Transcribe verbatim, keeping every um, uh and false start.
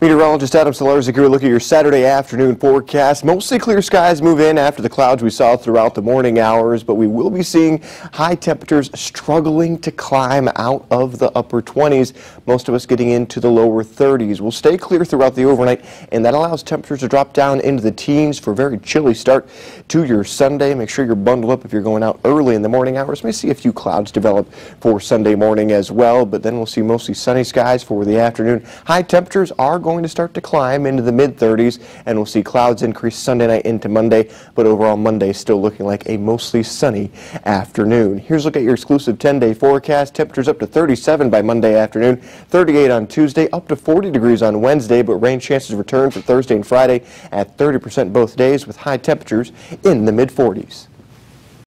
Meteorologist Adam Solarzik here. Look at your Saturday afternoon forecast. Mostly clear skies move in after the clouds we saw throughout the morning hours, but we will be seeing high temperatures struggling to climb out of the upper twenties. Most of us getting into the lower thirties. We'll stay clear throughout the overnight, and that allows temperatures to drop down into the teens for a very chilly start to your Sunday. Make sure you're bundled up if you're going out early in the morning hours. May see a few clouds develop for Sunday morning as well, but then we'll see mostly sunny skies for the afternoon. High temperatures are going to start to climb into the mid thirties, and we'll see clouds increase Sunday night into Monday, but overall Monday still looking like a mostly sunny afternoon. Here's a look at your exclusive ten day forecast. Temperatures up to thirty-seven by Monday afternoon, thirty-eight on Tuesday, up to forty degrees on Wednesday, but rain chances return for Thursday and Friday at thirty percent both days with high temperatures in the mid forties.